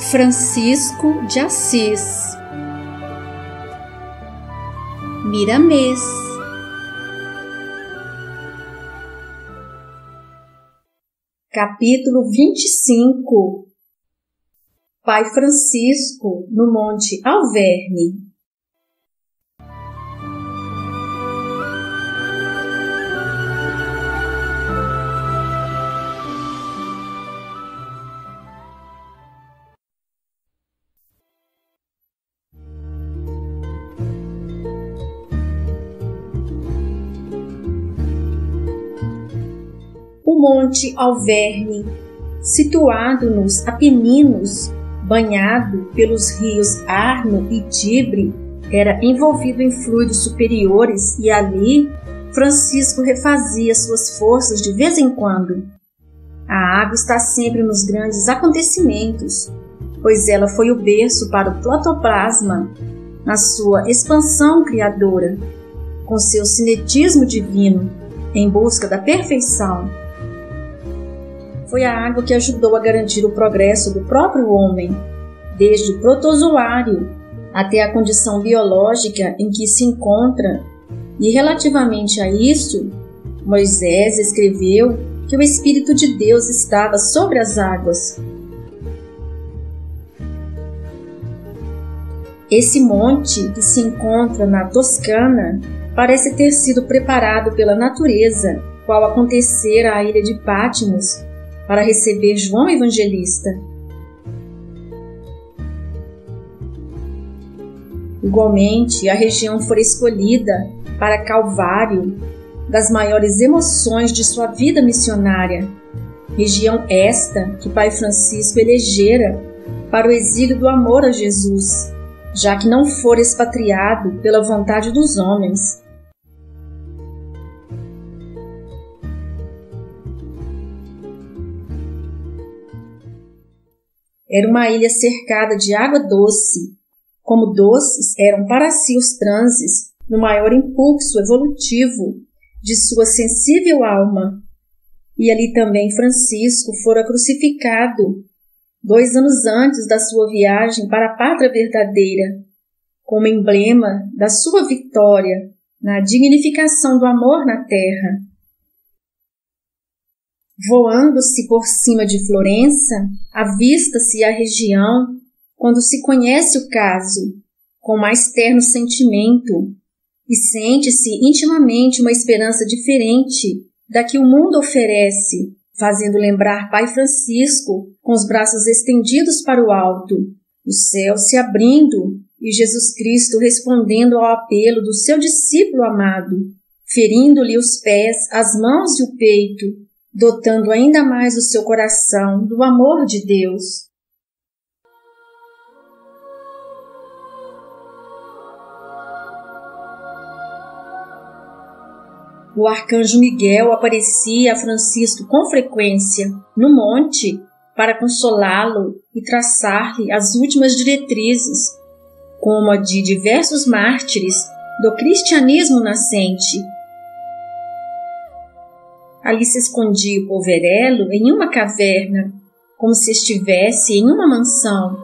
Francisco de Assis. Miramês. Capítulo 25. Pai Francisco no Monte Alverne. O Monte Alverne, situado nos Apeninos, banhado pelos rios Arno e Tibre, era envolvido em fluidos superiores e ali Francisco refazia suas forças de vez em quando. A água está sempre nos grandes acontecimentos, pois ela foi o berço para o protoplasma na sua expansão criadora, com seu cinetismo divino, em busca da perfeição. Foi a água que ajudou a garantir o progresso do próprio homem, desde o protozoário até a condição biológica em que se encontra, e relativamente a isso, Moisés escreveu que o Espírito de Deus estava sobre as águas. Esse monte, que se encontra na Toscana, parece ter sido preparado pela natureza, qual acontecera à ilha de Patmos, para receber João Evangelista. Igualmente, a região fora escolhida para Calvário, das maiores emoções de sua vida missionária, região esta que Pai Francisco elegera para o exílio do amor a Jesus, já que não fora expatriado pela vontade dos homens. Era uma ilha cercada de água doce, como doces eram para si os transes no maior impulso evolutivo de sua sensível alma. E ali também Francisco fora crucificado, 2 anos antes da sua viagem para a pátria verdadeira, como emblema da sua vitória na dignificação do amor na terra. Voando-se por cima de Florença, avista-se a região, quando se conhece o caso, com mais terno sentimento, e sente-se intimamente uma esperança diferente da que o mundo oferece, fazendo lembrar Pai Francisco com os braços estendidos para o alto, o céu se abrindo e Jesus Cristo respondendo ao apelo do seu discípulo amado, ferindo-lhe os pés, as mãos e o peito, dotando ainda mais o seu coração do amor de Deus. O arcanjo Miguel aparecia a Francisco com frequência no monte para consolá-lo e traçar-lhe as últimas diretrizes, como a de diversos mártires do cristianismo nascente. Ali se escondia o poverello em uma caverna, como se estivesse em uma mansão.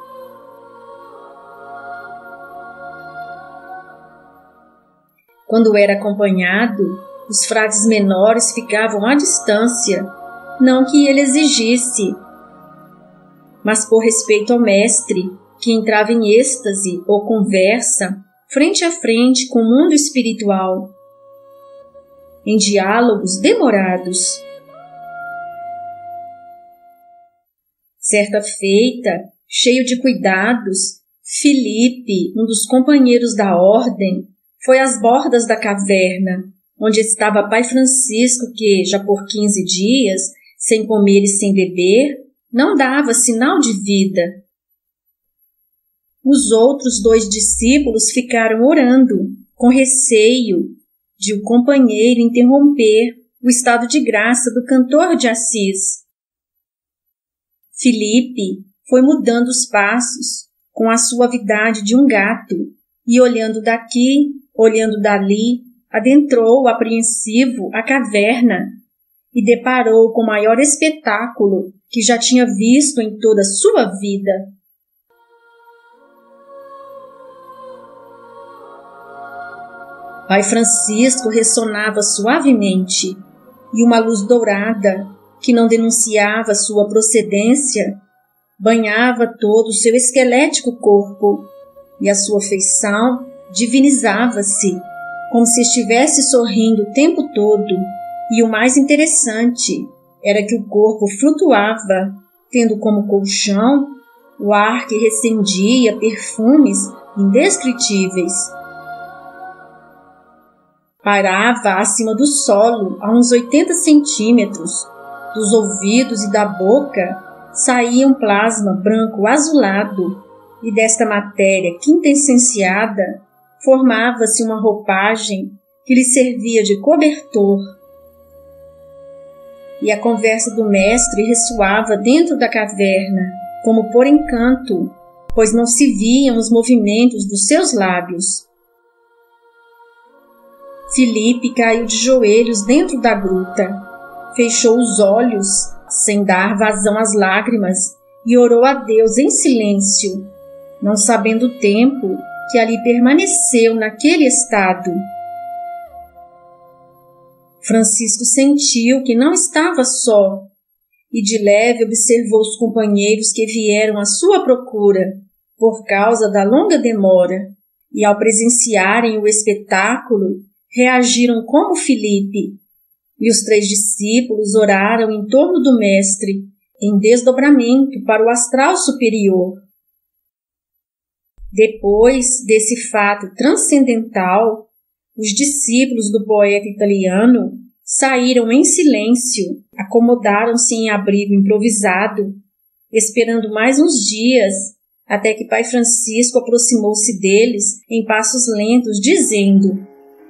Quando era acompanhado, os frades menores ficavam à distância, não que ele exigisse, mas por respeito ao mestre, que entrava em êxtase ou conversa, frente a frente com o mundo espiritual, em diálogos demorados. Certa feita, cheio de cuidados, Filipe, um dos companheiros da ordem, foi às bordas da caverna, onde estava Pai Francisco, que, já por 15 dias, sem comer e sem beber, não dava sinal de vida. Os outros 2 discípulos ficaram orando, com receio de o companheiro interromper o estado de graça do cantor de Assis. Filipe foi mudando os passos com a suavidade de um gato e, olhando daqui, olhando dali, adentrou apreensivo a caverna e deparou com o maior espetáculo que já tinha visto em toda a sua vida. Pai Francisco ressonava suavemente, e uma luz dourada, que não denunciava sua procedência, banhava todo o seu esquelético corpo, e a sua feição divinizava-se, como se estivesse sorrindo o tempo todo, e o mais interessante era que o corpo flutuava, tendo como colchão o ar que recendia perfumes indescritíveis. Parava acima do solo, a uns 80 centímetros. Dos ouvidos e da boca saía um plasma branco azulado, e desta matéria quintessenciada formava-se uma roupagem que lhe servia de cobertor. E a conversa do mestre ressoava dentro da caverna, como por encanto, pois não se viam os movimentos dos seus lábios. Filipe caiu de joelhos dentro da gruta, fechou os olhos, sem dar vazão às lágrimas, e orou a Deus em silêncio, não sabendo o tempo que ali permaneceu naquele estado. Francisco sentiu que não estava só, e de leve observou os companheiros que vieram à sua procura, por causa da longa demora, e ao presenciarem o espetáculo, reagiram como Filipe, e os 3 discípulos oraram em torno do mestre, em desdobramento para o astral superior. Depois desse fato transcendental, os discípulos do poeta italiano saíram em silêncio, acomodaram-se em abrigo improvisado, esperando mais uns dias, até que Pai Francisco aproximou-se deles em passos lentos, dizendo: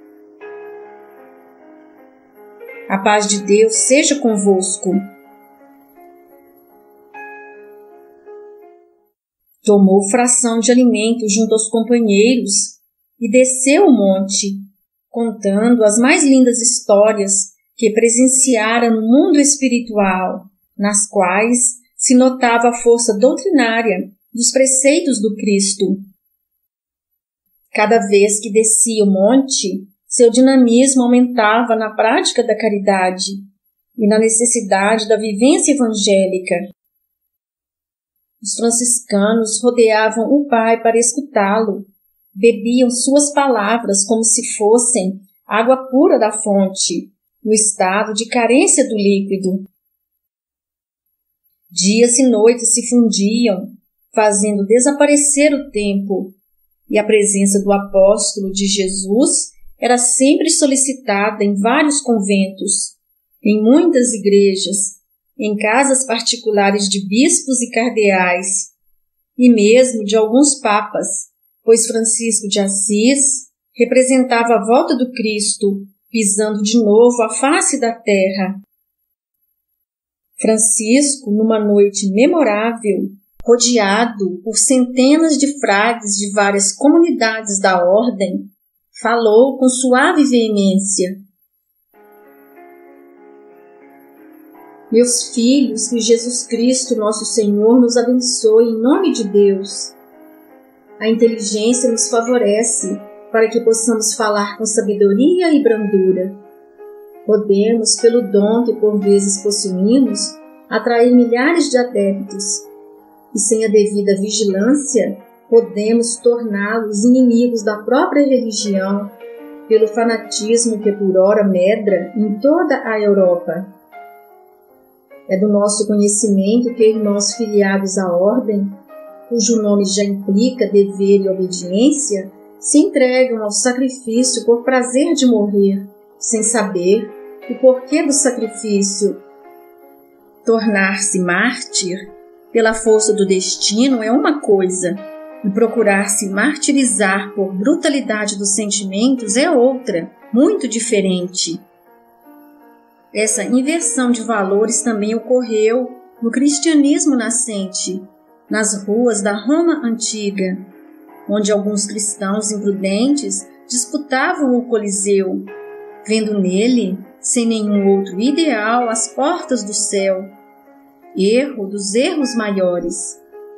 "A paz de Deus seja convosco." Tomou fração de alimento junto aos companheiros e desceu o monte, contando as mais lindas histórias que presenciara no mundo espiritual, nas quais se notava a força doutrinária dos preceitos do Cristo. Cada vez que descia o monte, seu dinamismo aumentava na prática da caridade e na necessidade da vivência evangélica. Os franciscanos rodeavam o Pai para escutá-lo, bebiam suas palavras como se fossem água pura da fonte, no estado de carência do líquido. Dias e noites se fundiam, fazendo desaparecer o tempo, e a presença do apóstolo de Jesus era sempre solicitada em vários conventos, em muitas igrejas, em casas particulares de bispos e cardeais, e mesmo de alguns papas, pois Francisco de Assis representava a volta do Cristo, pisando de novo a face da terra. Francisco, numa noite memorável, rodeado por centenas de frades de várias comunidades da ordem, falou com suave veemência: "Meus filhos, que Jesus Cristo, nosso Senhor, nos abençoe em nome de Deus. A inteligência nos favorece para que possamos falar com sabedoria e brandura. Podemos, pelo dom que por vezes possuímos, atrair milhares de adeptos, e sem a devida vigilância, podemos torná-los inimigos da própria religião, pelo fanatismo que por ora medra em toda a Europa. É do nosso conhecimento que irmãos filiados à ordem, cujo nome já implica dever e obediência, se entregam ao sacrifício por prazer de morrer, sem saber o porquê do sacrifício. Tornar-se mártir pela força do destino é uma coisa, e procurar se martirizar por brutalidade dos sentimentos é outra, muito diferente. Essa inversão de valores também ocorreu no cristianismo nascente, nas ruas da Roma antiga, onde alguns cristãos imprudentes disputavam o Coliseu, vendo nele sem nenhum outro ideal às portas do céu. Erro dos erros maiores.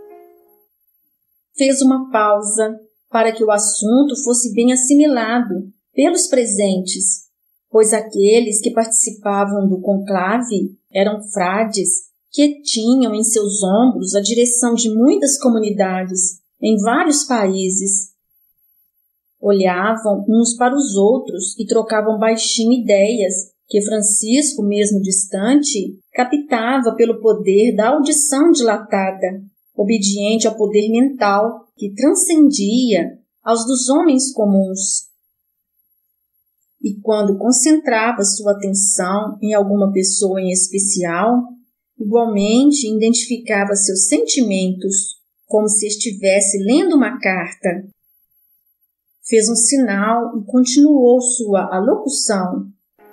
Fez uma pausa para que o assunto fosse bem assimilado pelos presentes, pois aqueles que participavam do conclave eram frades que tinham em seus ombros a direção de muitas comunidades em vários países. Olhavam uns para os outros e trocavam baixinho ideias que Francisco, mesmo distante, captava pelo poder da audição dilatada, obediente ao poder mental que transcendia aos dos homens comuns. E quando concentrava sua atenção em alguma pessoa em especial, igualmente identificava seus sentimentos, como se estivesse lendo uma carta. Fez um sinal e continuou sua alocução.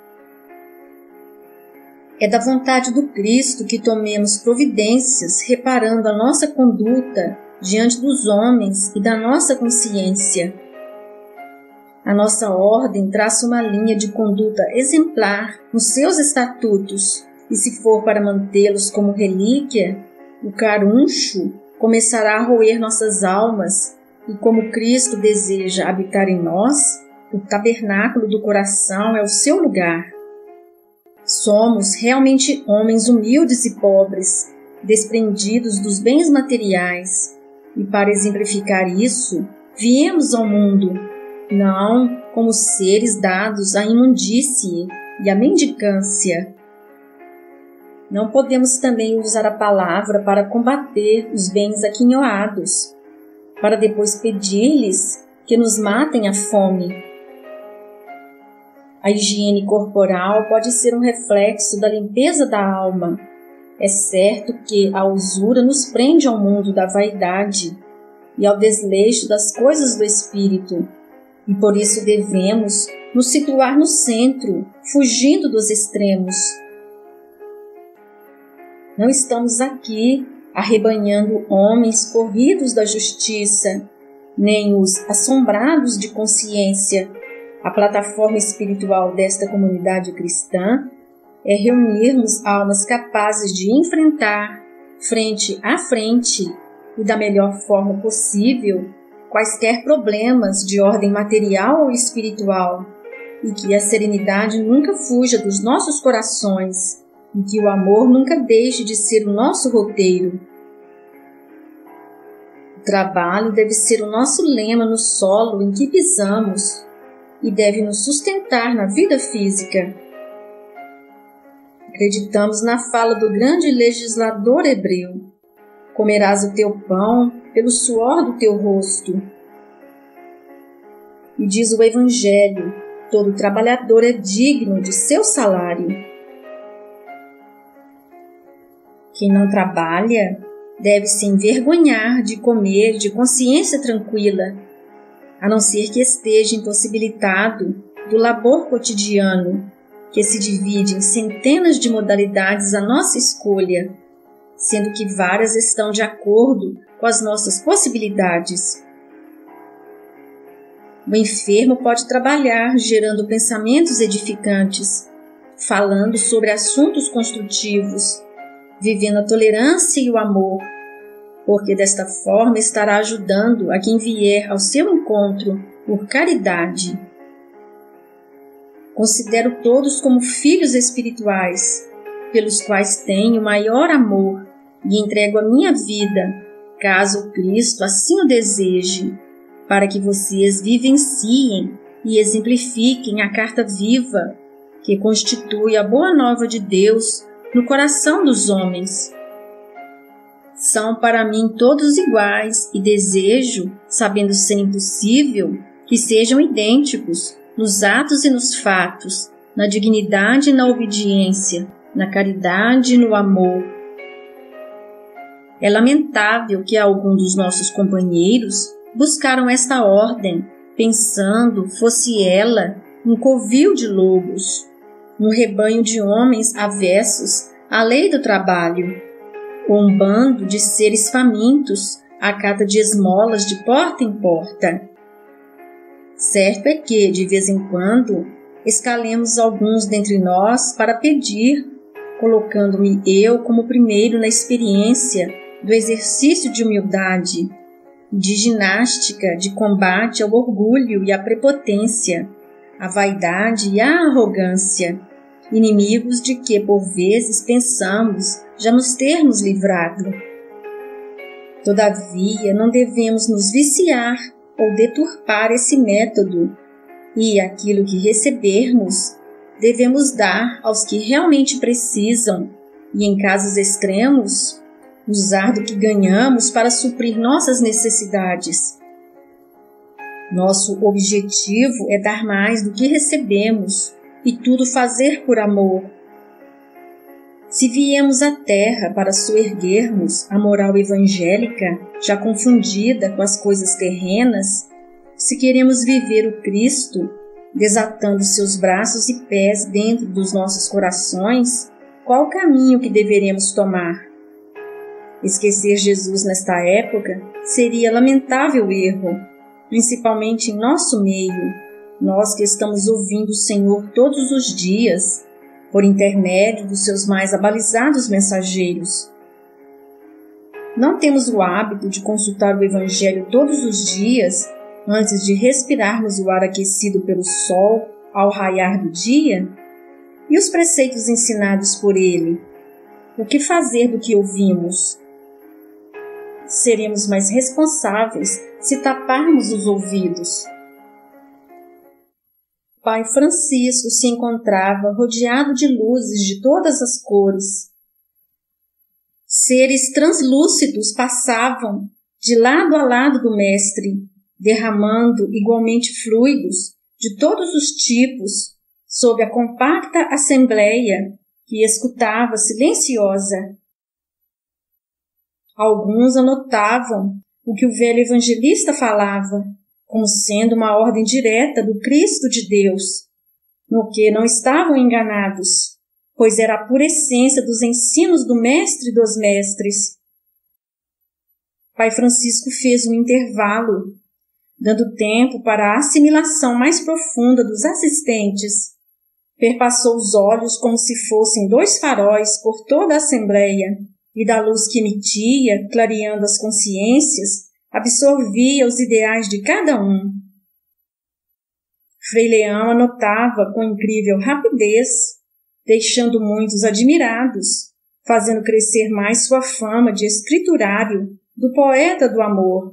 É da vontade do Cristo que tomemos providências reparando a nossa conduta diante dos homens e da nossa consciência. A nossa ordem traça uma linha de conduta exemplar nos seus estatutos, e se for para mantê-los como relíquia, o caruncho começará a roer nossas almas, e como Cristo deseja habitar em nós, o tabernáculo do coração é o seu lugar. Somos realmente homens humildes e pobres, desprendidos dos bens materiais, e para exemplificar isso, viemos ao mundo, não como seres dados à imundície e à mendicância. Não podemos também usar a palavra para combater os bens aquinhoados, para depois pedir-lhes que nos matem a fome. A higiene corporal pode ser um reflexo da limpeza da alma. É certo que a usura nos prende ao mundo da vaidade e ao desleixo das coisas do espírito, e por isso devemos nos situar no centro, fugindo dos extremos. Não estamos aqui arrebanhando homens corridos da justiça, nem os assombrados de consciência. A plataforma espiritual desta comunidade cristã é reunirmos almas capazes de enfrentar, frente a frente e da melhor forma possível, quaisquer problemas de ordem material ou espiritual, e que a serenidade nunca fuja dos nossos corações, e que o amor nunca deixe de ser o nosso roteiro. O trabalho deve ser o nosso lema no solo em que pisamos e deve nos sustentar na vida física. Acreditamos na fala do grande legislador hebreu: comerás o teu pão pelo suor do teu rosto. E diz o Evangelho: todo trabalhador é digno de seu salário. Quem não trabalha deve se envergonhar de comer de consciência tranquila, a não ser que esteja impossibilitado do labor cotidiano, que se divide em centenas de modalidades à nossa escolha, sendo que várias estão de acordo com as nossas possibilidades. O enfermo pode trabalhar gerando pensamentos edificantes, falando sobre assuntos construtivos, vivendo a tolerância e o amor, porque desta forma estará ajudando a quem vier ao seu encontro por caridade. Considero todos como filhos espirituais, pelos quais tenho maior amor e entrego a minha vida, caso o Cristo assim o deseje, para que vocês vivenciem e exemplifiquem a carta viva que constitui a boa nova de Deus no coração dos homens. São para mim todos iguais e desejo, sabendo ser impossível, que sejam idênticos nos atos e nos fatos, na dignidade e na obediência, na caridade e no amor. É lamentável que alguns dos nossos companheiros buscaram esta ordem, pensando fosse ela um covil de lobos, um rebanho de homens avessos à lei do trabalho, ou um bando de seres famintos à cata de esmolas de porta em porta. Certo é que, de vez em quando, escalemos alguns dentre nós para pedir, colocando-me eu como primeiro na experiência do exercício de humildade, de ginástica, de combate ao orgulho e à prepotência, à vaidade e à arrogância, inimigos de que, por vezes, pensamos já nos termos livrado. Todavia, não devemos nos viciar ou deturpar esse método, e aquilo que recebermos, devemos dar aos que realmente precisam, e em casos extremos, usar do que ganhamos para suprir nossas necessidades. Nosso objetivo é dar mais do que recebemos e tudo fazer por amor. Se viemos à Terra para soerguermos a moral evangélica, já confundida com as coisas terrenas, se queremos viver o Cristo, desatando seus braços e pés dentro dos nossos corações, qual o caminho que deveremos tomar? Esquecer Jesus nesta época seria lamentável erro, principalmente em nosso meio, nós que estamos ouvindo o Senhor todos os dias, por intermédio dos seus mais abalizados mensageiros. Não temos o hábito de consultar o Evangelho todos os dias antes de respirarmos o ar aquecido pelo sol ao raiar do dia? E os preceitos ensinados por ele? O que fazer do que ouvimos? Seremos mais responsáveis se taparmos os ouvidos. Pai Francisco se encontrava rodeado de luzes de todas as cores. Seres translúcidos passavam de lado a lado do Mestre, derramando igualmente fluidos de todos os tipos sob a compacta assembleia que escutava silenciosa. Alguns anotavam o que o velho evangelista falava, como sendo uma ordem direta do Cristo de Deus, no que não estavam enganados, pois era a pura essência dos ensinos do Mestre dos Mestres. Pai Francisco fez um intervalo, dando tempo para a assimilação mais profunda dos assistentes. Perpassou os olhos como se fossem dois faróis por toda a assembleia, e da luz que emitia, clareando as consciências, absorvia os ideais de cada um. Frei Leão anotava com incrível rapidez, deixando muitos admirados, fazendo crescer mais sua fama de escriturário, do poeta do amor.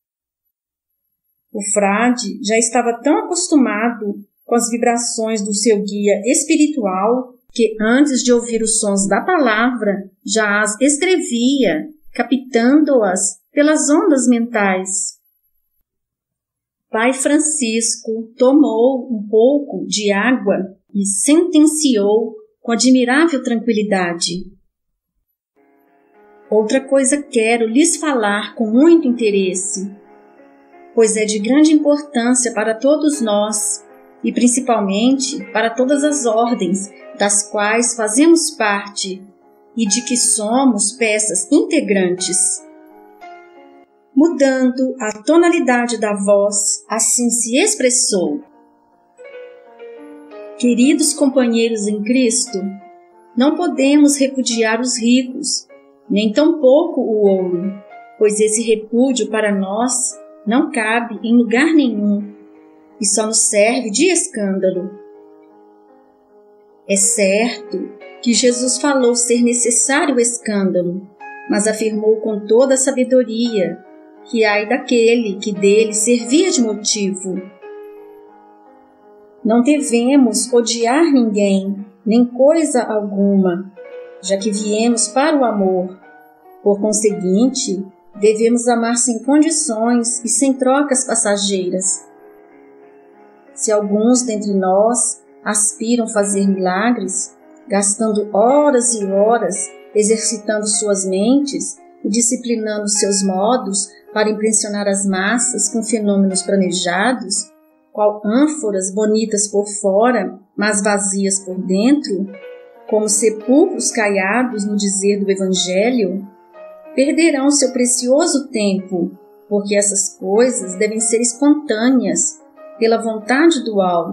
O frade já estava tão acostumado com as vibrações do seu guia espiritual que, antes de ouvir os sons da palavra, já as escrevia, captando-as pelas ondas mentais. Pai Francisco tomou um pouco de água e sentenciou com admirável tranquilidade. Outra coisa quero lhes falar com muito interesse, pois é de grande importância para todos nós, e principalmente para todas as ordens das quais fazemos parte e de que somos peças integrantes. Mudando a tonalidade da voz, assim se expressou: Queridos companheiros em Cristo, não podemos repudiar os ricos, nem tampouco o ouro, pois esse repúdio para nós não cabe em lugar nenhum e só nos serve de escândalo. É certo que Jesus falou ser necessário o escândalo, mas afirmou com toda a sabedoria que ai daquele que dele servia de motivo. Não devemos odiar ninguém, nem coisa alguma, já que viemos para o amor. Por conseguinte, devemos amar sem condições e sem trocas passageiras. Se alguns dentre nós aspiram fazer milagres, gastando horas e horas exercitando suas mentes e disciplinando seus modos para impressionar as massas com fenômenos planejados, qual ânforas bonitas por fora, mas vazias por dentro, como sepulcros caiados no dizer do Evangelho, perderão seu precioso tempo, porque essas coisas devem ser espontâneas, pela vontade do alto,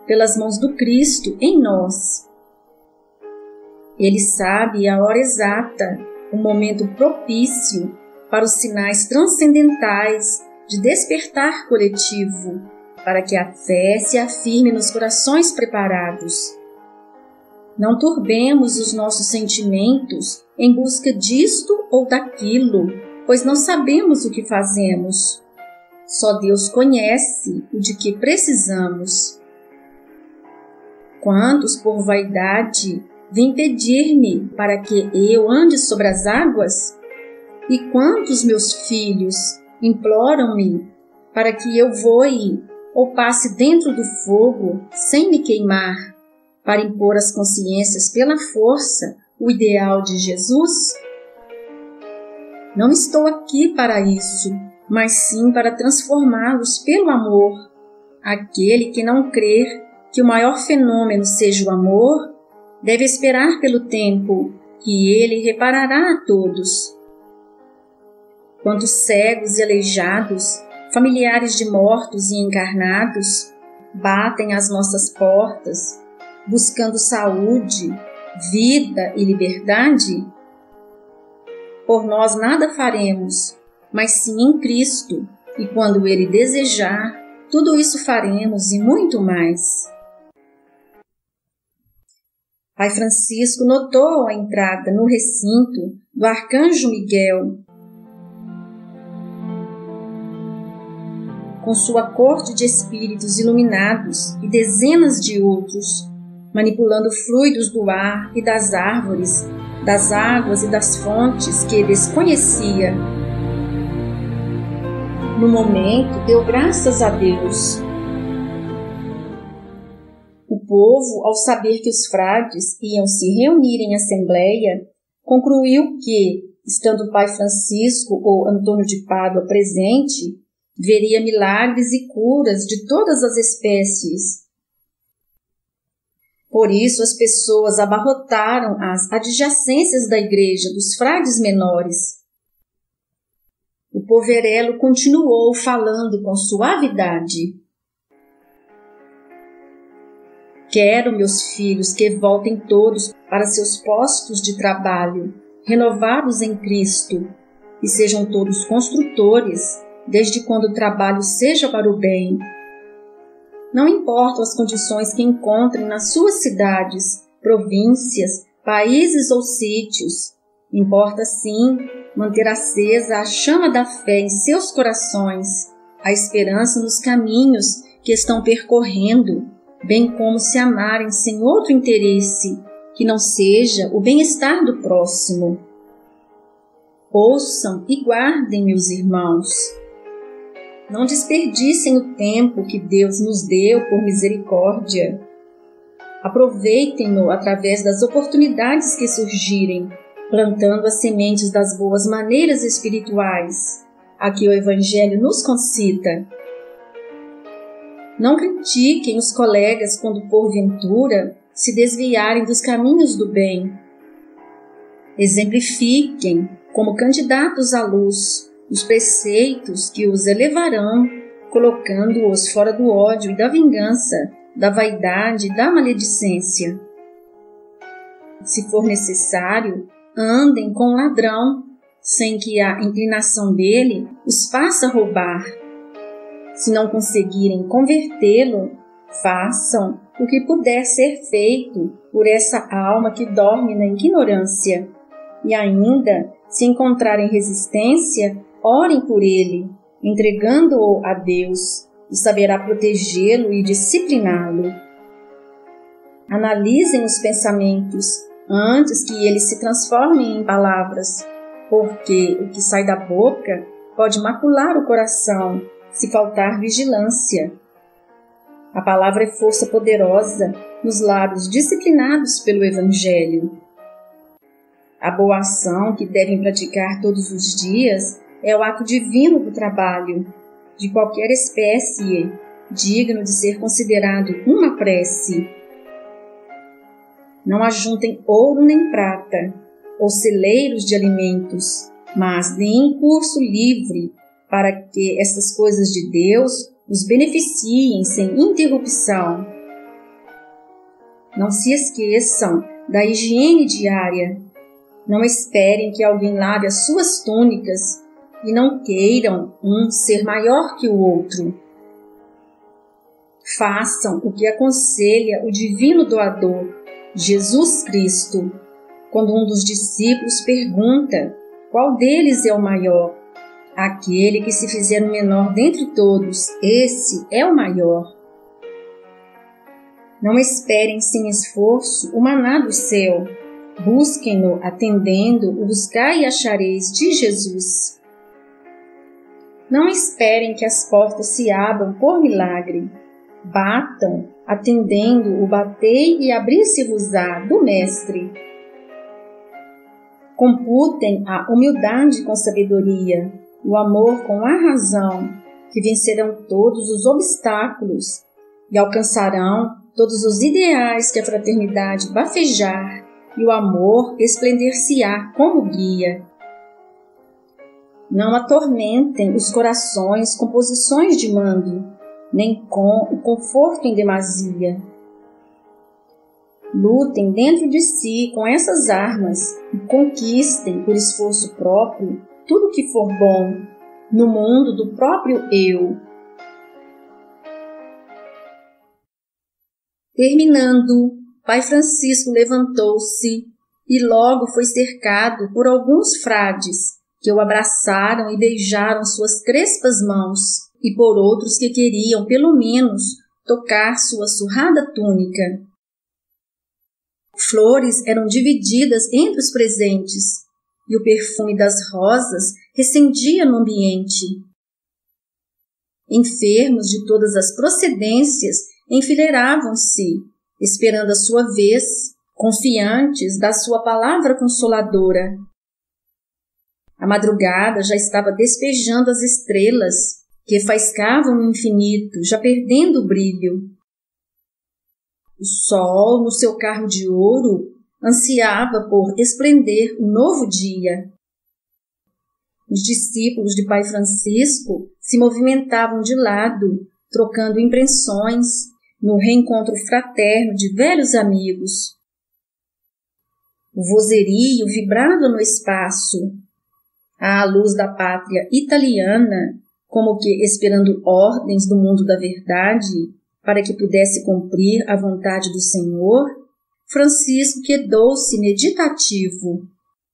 pelas mãos do Cristo em nós. Ele sabe a hora exata, o momento propício para os sinais transcendentais de despertar coletivo, para que a fé se afirme nos corações preparados. Não turbemos os nossos sentimentos em busca disto ou daquilo, pois não sabemos o que fazemos. Só Deus conhece o de que precisamos. Quantos, por vaidade, vêm pedir-me para que eu ande sobre as águas? E quantos meus filhos imploram-me para que eu voe ou passe dentro do fogo sem me queimar, para impor às consciências pela força o ideal de Jesus? Não estou aqui para isso, mas sim para transformá-los pelo amor. Aquele que não crer que o maior fenômeno seja o amor, deve esperar pelo tempo que ele reparará a todos. Quantos cegos e aleijados, familiares de mortos e encarnados, batem às nossas portas, buscando saúde, vida e liberdade? Por nós nada faremos, mas sim em Cristo, e quando Ele desejar, tudo isso faremos e muito mais. Pai Francisco notou a entrada no recinto do Arcanjo Miguel, com sua corte de espíritos iluminados e dezenas de outros, manipulando fluidos do ar e das árvores, das águas e das fontes que desconhecia. No momento, deu graças a Deus. O povo, ao saber que os frades iam se reunir em assembleia, concluiu que, estando o Pai Francisco ou Antônio de Pádua presente, veria milagres e curas de todas as espécies. Por isso as pessoas abarrotaram as adjacências da igreja dos frades menores. O poverello continuou falando com suavidade. Quero, meus filhos, que voltem todos para seus postos de trabalho, renovados em Cristo, e sejam todos construtores, desde quando o trabalho seja para o bem. Não importam as condições que encontrem nas suas cidades, províncias, países ou sítios. Importa, sim, manter acesa a chama da fé em seus corações, a esperança nos caminhos que estão percorrendo, bem como se amarem sem outro interesse, que não seja o bem-estar do próximo. Ouçam e guardem, meus irmãos. Não desperdicem o tempo que Deus nos deu por misericórdia. Aproveitem-no através das oportunidades que surgirem, plantando as sementes das boas maneiras espirituais, a que o Evangelho nos concita. Não critiquem os colegas quando, porventura, se desviarem dos caminhos do bem. Exemplifiquem, como candidatos à luz, os preceitos que os elevarão, colocando-os fora do ódio e da vingança, da vaidade e da maledicência. Se for necessário, andem com o ladrão, sem que a inclinação dele os faça roubar. Se não conseguirem convertê-lo, façam o que puder ser feito por essa alma que dorme na ignorância. E ainda, se encontrarem resistência, orem por ele, entregando-o a Deus, e saberá protegê-lo e discipliná-lo. Analisem os pensamentos antes que eles se transformem em palavras, porque o que sai da boca pode macular o coração, se faltar vigilância. A palavra é força poderosa nos lábios disciplinados pelo Evangelho. A boa ação que devem praticar todos os dias é o ato divino do trabalho, de qualquer espécie, digno de ser considerado uma prece. Não ajuntem ouro nem prata, ou celeiros de alimentos, mas deem curso livre, para que essas coisas de Deus os beneficiem sem interrupção. Não se esqueçam da higiene diária. Não esperem que alguém lave as suas túnicas e não queiram um ser maior que o outro. Façam o que aconselha o divino doador, Jesus Cristo, quando um dos discípulos pergunta qual deles é o maior. Aquele que se fizer o menor dentre todos, esse é o maior. Não esperem sem esforço o maná do céu. Busquem-no atendendo o buscai e achareis de Jesus. Não esperem que as portas se abram por milagre. Batam, atendendo o batei e abrir-se-vos-á do Mestre. Computem a humildade com sabedoria, o amor com a razão, que vencerão todos os obstáculos e alcançarão todos os ideais que a fraternidade bafejar e o amor esplender-se-á como guia. Não atormentem os corações com posições de mando, nem com o conforto em demasia. Lutem dentro de si com essas armas e conquistem por esforço próprio tudo que for bom no mundo do próprio eu. Terminando, Pai Francisco levantou-se e logo foi cercado por alguns frades que o abraçaram e beijaram suas crespas mãos, e por outros que queriam, pelo menos, tocar sua surrada túnica. Flores eram divididas entre os presentes, e o perfume das rosas recendia no ambiente. Enfermos de todas as procedências enfileiravam-se, esperando a sua vez, confiantes da sua palavra consoladora. A madrugada já estava despejando as estrelas, que faiscavam no infinito, já perdendo o brilho. O sol, no seu carro de ouro, ansiava por esplender o novo dia. Os discípulos de Pai Francisco se movimentavam de lado, trocando impressões no reencontro fraterno de velhos amigos. O vozerio vibrava no espaço. À luz da pátria italiana, como que esperando ordens do mundo da verdade, para que pudesse cumprir a vontade do Senhor, Francisco quedou-se meditativo.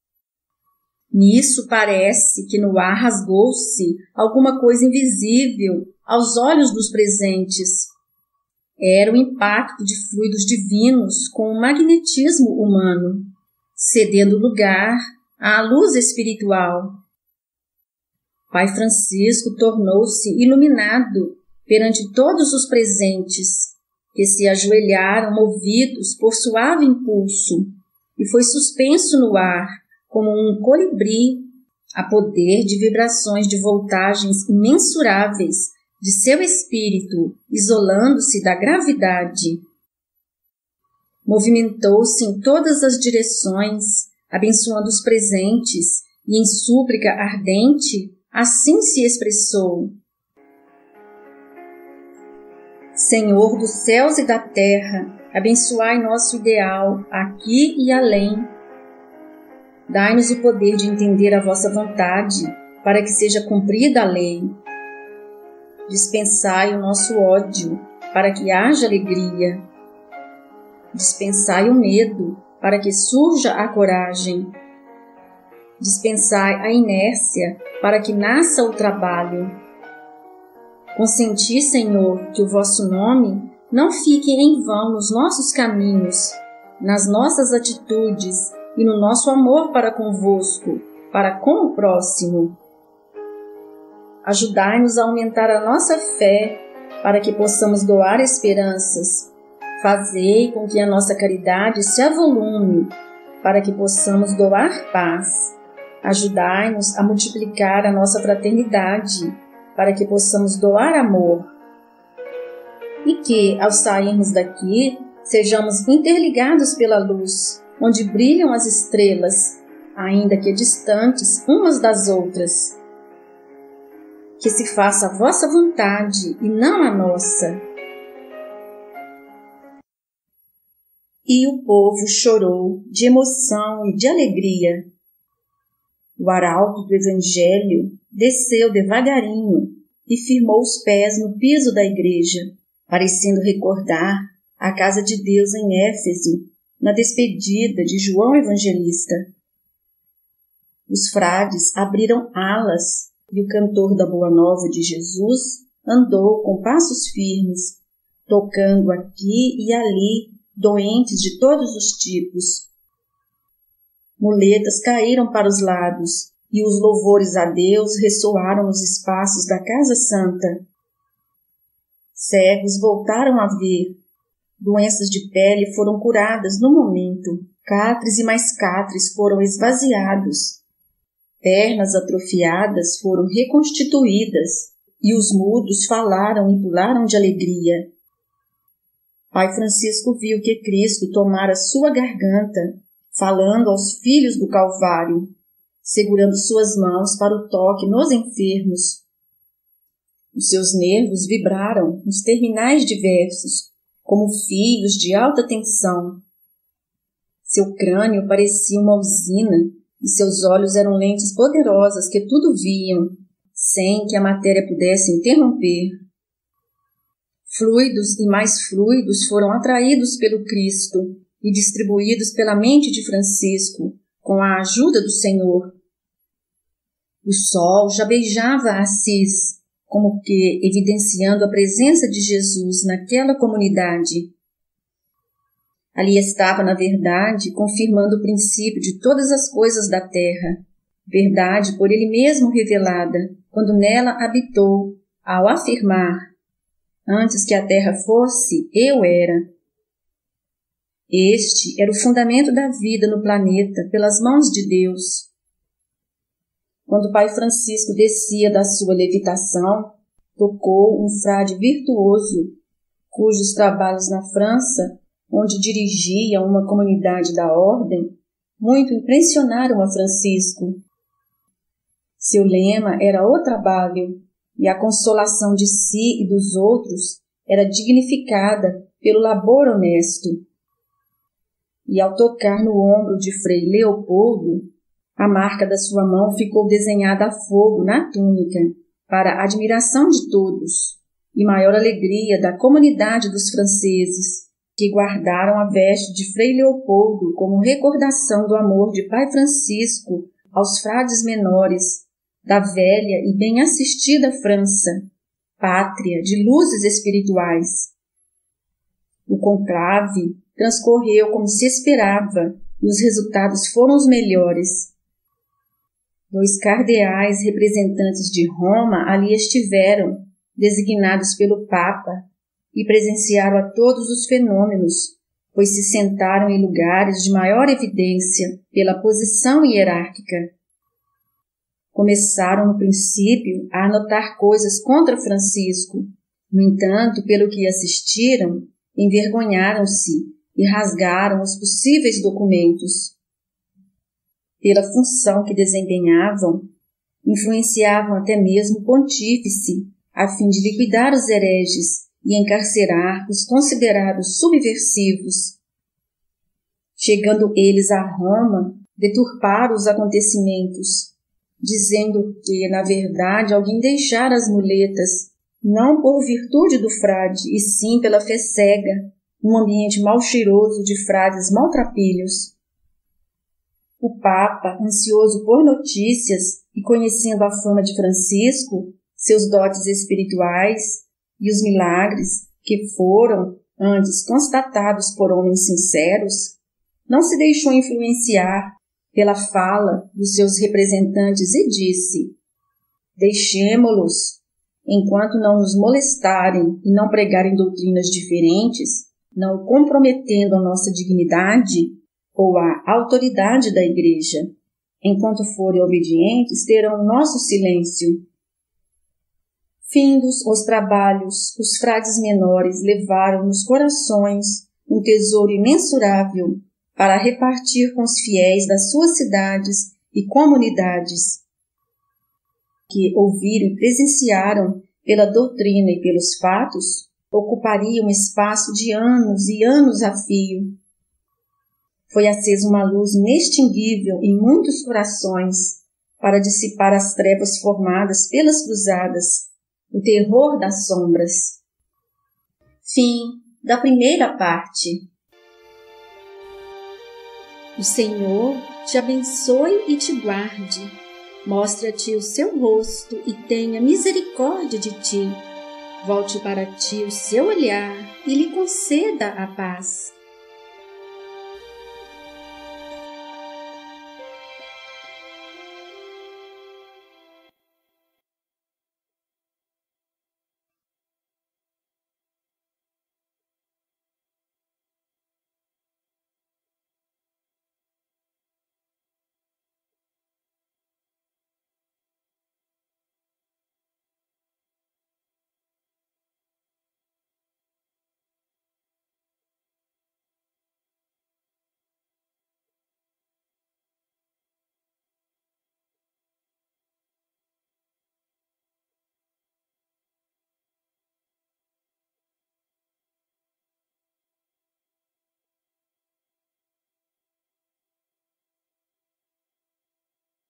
Nisso parece que no ar rasgou-se alguma coisa invisível aos olhos dos presentes. Era o impacto de fluidos divinos com o magnetismo humano, cedendo lugar à luz espiritual. Pai Francisco tornou-se iluminado perante todos os presentes, que se ajoelharam movidos por suave impulso, e foi suspenso no ar, como um colibri, a poder de vibrações de voltagens imensuráveis de seu espírito, isolando-se da gravidade. Movimentou-se em todas as direções, abençoando os presentes, e em súplica ardente, assim se expressou: Senhor dos céus e da terra, abençoai nosso ideal, aqui e além. Dai-nos o poder de entender a vossa vontade, para que seja cumprida a lei. Dispensai o nosso ódio, para que haja alegria. Dispensai o medo, para que surja a coragem. Dispensai a inércia, para que nasça o trabalho. Consenti, Senhor, que o vosso nome não fique em vão nos nossos caminhos, nas nossas atitudes e no nosso amor para convosco, para com o próximo. Ajudai-nos a aumentar a nossa fé, para que possamos doar esperanças. Fazei com que a nossa caridade se avolume, para que possamos doar paz. Ajudai-nos a multiplicar a nossa fraternidade, para que possamos doar amor. E que, ao sairmos daqui, sejamos interligados pela luz, onde brilham as estrelas, ainda que distantes umas das outras. Que se faça a vossa vontade e não a nossa. E o povo chorou de emoção e de alegria. O arauto do Evangelho desceu devagarinho e firmou os pés no piso da igreja, parecendo recordar a casa de Deus em Éfeso, na despedida de João Evangelista. Os frades abriram alas e o cantor da Boa Nova de Jesus andou com passos firmes, tocando aqui e ali doentes de todos os tipos. Muletas caíram para os lados e os louvores a Deus ressoaram nos espaços da Casa Santa. Cegos voltaram a ver. Doenças de pele foram curadas no momento. Catres e mais catres foram esvaziados. Pernas atrofiadas foram reconstituídas e os mudos falaram e pularam de alegria. Pai Francisco viu que Cristo tomara sua garganta, falando aos filhos do Calvário, segurando suas mãos para o toque nos enfermos. Os seus nervos vibraram nos terminais diversos, como fios de alta tensão. Seu crânio parecia uma usina e seus olhos eram lentes poderosas que tudo viam, sem que a matéria pudesse interromper. Fluidos e mais fluidos foram atraídos pelo Cristo e distribuídos pela mente de Francisco, com a ajuda do Senhor. O sol já beijava Assis, como que evidenciando a presença de Jesus naquela comunidade. Ali estava, na verdade, confirmando o princípio de todas as coisas da terra, verdade por ele mesmo revelada, quando nela habitou, ao afirmar: antes que a terra fosse, eu era. Este era o fundamento da vida no planeta, pelas mãos de Deus. Quando o Pai Francisco descia da sua levitação, tocou um frade virtuoso, cujos trabalhos na França, onde dirigia uma comunidade da ordem, muito impressionaram a Francisco. Seu lema era o trabalho, e a consolação de si e dos outros era dignificada pelo labor honesto. E ao tocar no ombro de Frei Leopoldo, a marca da sua mão ficou desenhada a fogo na túnica, para a admiração de todos e maior alegria da comunidade dos franceses, que guardaram a veste de Frei Leopoldo como recordação do amor de Pai Francisco aos frades menores da velha e bem assistida França, pátria de luzes espirituais. O conclave transcorreu como se esperava e os resultados foram os melhores. 2 cardeais representantes de Roma ali estiveram, designados pelo Papa, e presenciaram a todos os fenômenos, pois se sentaram em lugares de maior evidência pela posição hierárquica. Começaram no princípio a anotar coisas contra Francisco. No entanto, pelo que assistiram, envergonharam-se e rasgaram os possíveis documentos. Pela função que desempenhavam, influenciavam até mesmo o pontífice, a fim de liquidar os hereges e encarcerar os considerados subversivos. Chegando eles a Roma, deturparam os acontecimentos, dizendo que, na verdade, alguém deixara as muletas, não por virtude do frade, e sim pela fé cega, num ambiente mal cheiroso de frades maltrapilhos. O Papa, ansioso por notícias e conhecendo a fama de Francisco, seus dotes espirituais e os milagres que foram, antes, constatados por homens sinceros, não se deixou influenciar pela fala dos seus representantes e disse: deixemo-los, enquanto não nos molestarem e não pregarem doutrinas diferentes, não comprometendo a nossa dignidade ou a autoridade da Igreja. Enquanto forem obedientes, terão nosso silêncio. Findos os trabalhos, os frades menores levaram nos corações um tesouro imensurável para repartir com os fiéis das suas cidades e comunidades, que ouviram e presenciaram pela doutrina e pelos fatos, ocupariam espaço de anos e anos a fio. Foi acesa uma luz inextinguível em muitos corações para dissipar as trevas formadas pelas cruzadas, o terror das sombras. Fim da primeira parte. O Senhor te abençoe e te guarde. Mostre a ti o seu rosto e tenha misericórdia de ti. Volte para ti o seu olhar e lhe conceda a paz.